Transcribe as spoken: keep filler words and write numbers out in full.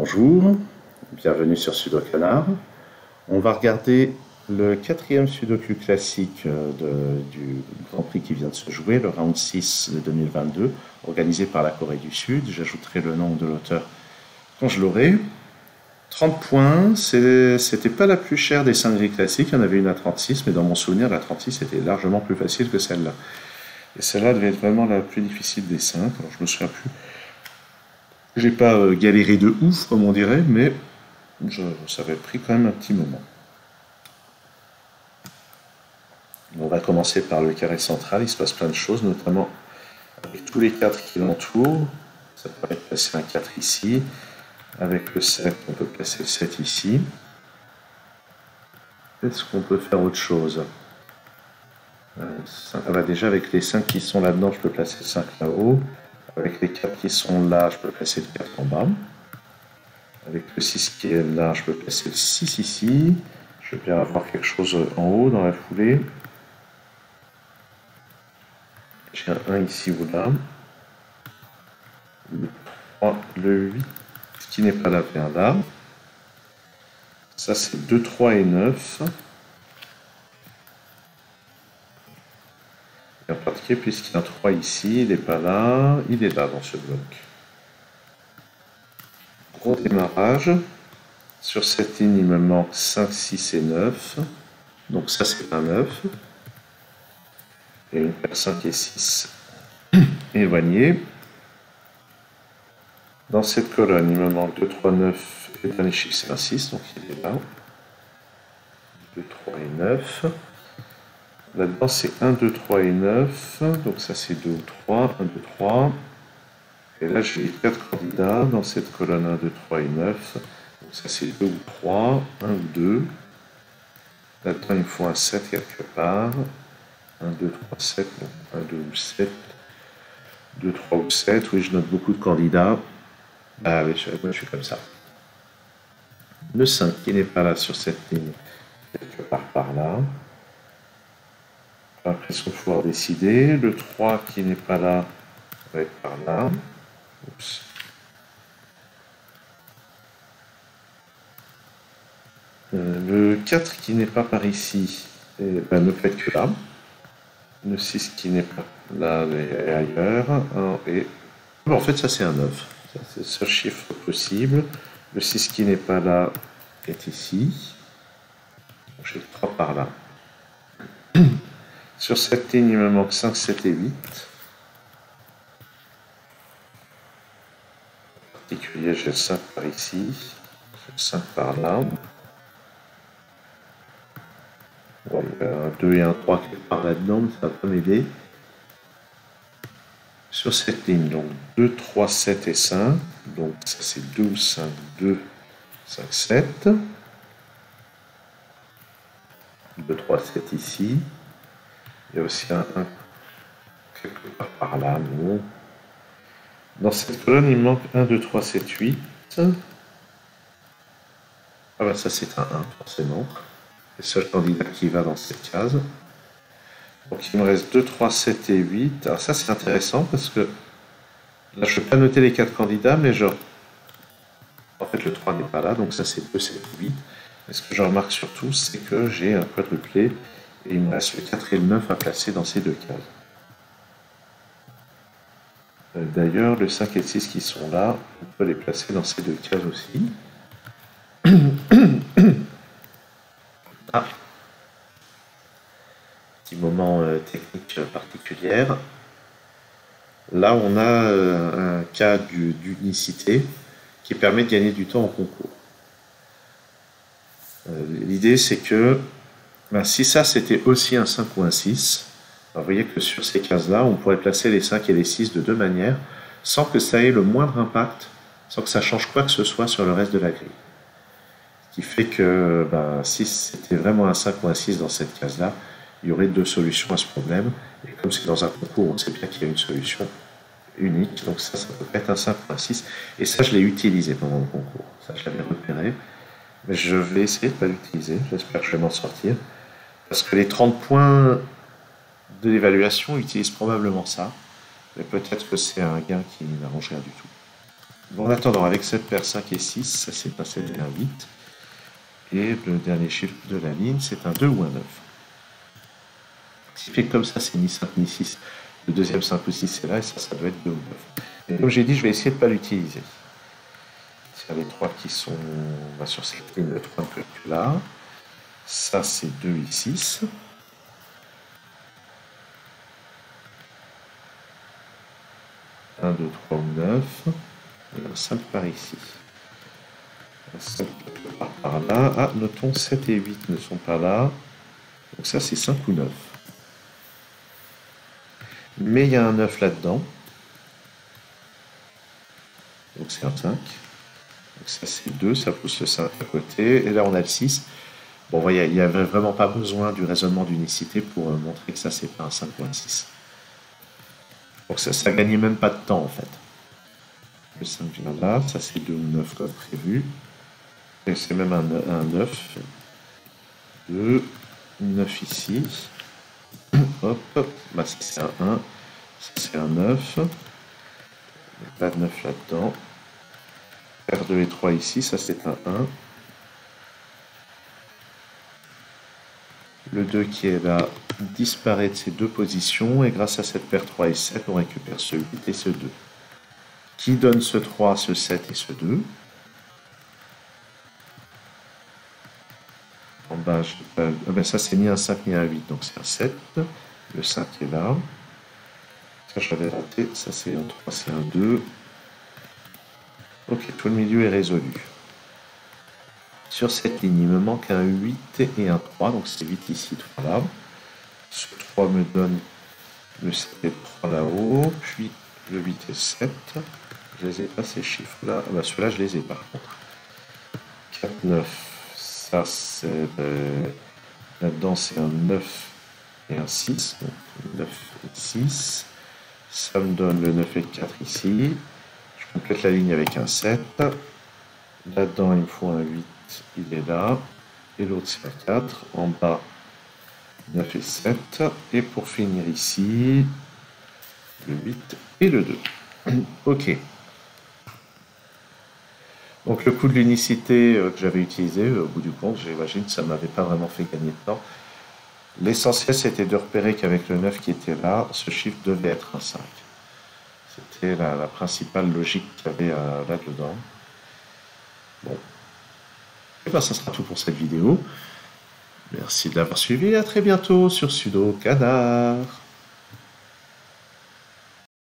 Bonjour, bienvenue sur Sudoku Canard. On va regarder le quatrième Sudoku classique de, du Grand Prix qui vient de se jouer, le round six de deux mille vingt-deux, organisé par la Corée du Sud. J'ajouterai le nom de l'auteur quand je l'aurai. trente points, c'était pas la plus chère des cinq grilles classiques, il y en avait une à trente-six, mais dans mon souvenir, la trente-six était largement plus facile que celle-là. Et celle-là devait être vraiment la plus difficile des cinq, alors je me souviens plus. J'ai pas euh, galéré de ouf, comme on dirait, mais je, ça avait pris quand même un petit moment. On va commencer par le carré central, il se passe plein de choses, notamment avec tous les quatre qui l'entourent. Ça permet de placer un quatre ici. Avec le sept, on peut placer le sept ici. Est-ce qu'on peut faire autre chose? Ça va déjà avec les cinq qui sont là-dedans, je peux placer le cinq là-haut. Avec les quatre qui sont là, je peux placer le quatre en bas. Avec le six qui est là, je peux placer le six ici. Je vais bien avoir quelque chose en haut dans la foulée. J'ai un un ici ou là. Le trois, le huit qui n'est pas là, vient là. Ça, c'est deux, trois et neuf. En particulier, puisqu'il y a un trois ici, il n'est pas là, il est là dans ce bloc. Gros démarrage. Sur cette ligne, il me manque cinq, six et neuf. Donc ça, c'est un neuf. Et une paire cinq et six éloignée. Dans cette colonne, il me manque deux, trois, neuf et le dernier chiffre, c'est un six, donc il est là. deux, trois et neuf. Là-dedans, c'est un, deux, trois et neuf. Donc ça, c'est deux ou trois. un, deux, trois. Et là, j'ai quatre candidats dans cette colonne un, deux, trois et neuf. Donc ça, c'est deux ou trois. un ou deux. Là-dedans, il me faut un sept quelque part. un, deux, trois, sept. Donc un, deux ou sept. deux, trois ou sept. Oui, je note beaucoup de candidats. Ah oui, moi, je suis comme ça. Le cinq qui n'est pas là sur cette ligne, quelque part par là. Après, il faut pouvoir décider. Le trois qui n'est pas là va être par là. Oups. Euh, le quatre qui n'est pas par ici eh ben, ne peut être que là. Le six qui n'est pas là est ailleurs. Un et... bon, en fait, ça c'est un neuf. C'est le seul chiffre possible. Le six qui n'est pas là est ici. J'ai le trois par là. Sur cette ligne, il me manque cinq, sept et huit. En particulier, j'ai le cinq par ici. J'ai le cinq par là. Bon, il y a un deux et un trois quelque part là-dedans, mais ça va pas m'aider. Sur cette ligne, donc deux, trois, sept et cinq. Donc ça c'est deux ou cinq, deux, cinq, sept. deux, trois, sept ici. Il y a aussi un un quelque part par là, non. Dans cette colonne, il manque un, deux, trois, sept, huit. Ah ben ça c'est un un, forcément. Le seul candidat qui va dans cette case. Donc il me reste deux, trois, sept et huit. Alors ça c'est intéressant parce que là je ne vais pas noter les quatre candidats, mais genre en fait le trois n'est pas là, donc ça c'est deux, sept, huit. Et ce que je remarque surtout, c'est que j'ai un quadruplé et il me reste le quatre et le neuf à placer dans ces deux cases. D'ailleurs, le cinq et le six qui sont là, on peut les placer dans ces deux cases aussi. Ah. Petit moment euh, technique particulier. Là, on a euh, un cas d'unicité qui permet de gagner du temps en concours. Euh, L'idée, c'est que ben, si ça, c'était aussi un cinq ou un six, ben, vous voyez que sur ces cases-là, on pourrait placer les cinq et les six de deux manières, sans que ça ait le moindre impact, sans que ça change quoi que ce soit sur le reste de la grille. Ce qui fait que ben, si c'était vraiment un cinq ou un six dans cette case-là, il y aurait deux solutions à ce problème. Et comme c'est dans un concours, on sait bien qu'il y a une solution unique. Donc ça, ça peut être un cinq ou un six. Et ça, je l'ai utilisé pendant le concours. Ça, je l'avais repéré. Mais je vais essayer de ne pas l'utiliser. J'espère que je vais m'en sortir. Parce que les trente points de l'évaluation utilisent probablement ça. Mais peut-être que c'est un gain qui n'arrange rien du tout. Bon, en attendant, avec cette paire cinq et six, ça c'est un sept et un huit. Et le dernier chiffre de la ligne, c'est un deux ou un neuf. Ce qui fait que comme ça, c'est ni cinq ni six. Le deuxième cinq ou six, c'est là, et ça, ça doit être deux ou neuf. Et comme j'ai dit, je vais essayer de ne pas l'utiliser. C'est les trois qui sont bah, sur cette ligne de trois que là. Ça, c'est deux et six. un, deux, trois ou neuf. Et un cinq par ici. Un cinq par, par là. Ah, notons sept et huit ne sont pas là. Donc ça, c'est cinq ou neuf. Mais il y a un neuf là-dedans. Donc c'est un cinq. Donc ça, c'est deux. Ça pousse le cinq à côté. Et là, on a le six. Bon, vous voyez, il n'y avait vraiment pas besoin du raisonnement d'unicité pour euh, montrer que ça, c'est pas un cinq ou un six. Donc ça, ça gagnait même pas de temps, en fait. Le cinq vient là. Ça, c'est deux ou neuf comme prévu. Et c'est même un, un neuf. deux, neuf ici. Hop, bah, ça c'est un un, ça c'est un neuf. Il n'y a pas de neuf là-dedans. Paire deux et trois ici, ça c'est un un. Le deux qui est là disparaît de ces deux positions, et grâce à cette paire trois et sept, on récupère ce huit et ce deux. Qui donne ce trois, ce sept et ce deux. En bas, je pas... ah ben ça c'est ni un cinq ni un huit, donc c'est un sept. Le cinq est là. Ça je l'avais raté, ça c'est un trois, c'est un deux. Ok, tout le milieu est résolu. Sur cette ligne, il me manque un huit et un trois, donc c'est huit ici, trois là. Ce trois me donne le sept et le trois là-haut, puis le huit et le sept. Je les ai pas ces chiffres-là. Ah bah ceux-là, je les ai par contre. quatre, neuf. Ça, c'est... Euh, là-dedans, c'est un neuf et un six. Donc, neuf et six. Ça me donne le neuf et le quatre ici. Je complète la ligne avec un sept. Là-dedans, il me faut un huit. Il est là. Et l'autre, c'est un quatre. En bas, neuf et sept. Et pour finir ici, le huit et le deux. Ok. Donc le coup de l'unicité que j'avais utilisé, au bout du compte, j'imagine que ça ne m'avait pas vraiment fait gagner de temps. L'essentiel, c'était de repérer qu'avec le neuf qui était là, ce chiffre devait être un cinq. C'était la, la principale logique qu'il y avait euh, là-dedans. Bon. Et bien, ça sera tout pour cette vidéo. Merci de l'avoir suivi et à très bientôt sur Sudo Canard.